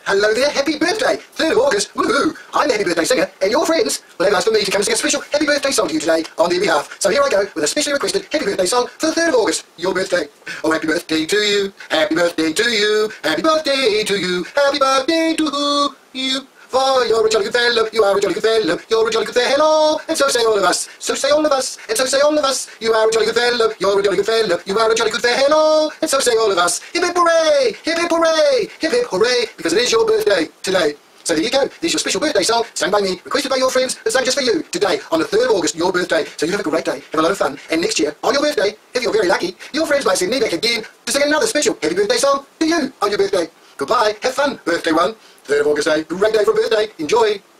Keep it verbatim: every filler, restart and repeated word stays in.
Hello there, happy birthday! third of August, woohoo! I'm the happy birthday singer, and your friends will have asked for me to come and sing a special happy birthday song to you today on their behalf. So here I go with a specially requested happy birthday song for the third of August, your birthday. Oh, happy birthday to you, happy birthday to you, happy birthday to you, happy birthday to you. For you're a jolly good fellow, you are a jolly good fellow, you're a jolly good fellow, and so say all of us, so say all of us, and so say all of us, you are a jolly good fellow, you're a jolly good fellow, you are a jolly good fellow, and so say all of us. Hip hip hooray, hip hip hooray, hip hip hooray, because it is your birthday today. So there you go, there's your special birthday song, sung by me, requested by your friends, and sung just for you today, on the third of August, your birthday. So you have a great day, have a lot of fun, and next year, on your birthday, if you're very lucky, your friends might send me back again to sing another special happy birthday song to you on your birthday. Goodbye, have fun, birthday one. third of August day, great day for a birthday, enjoy!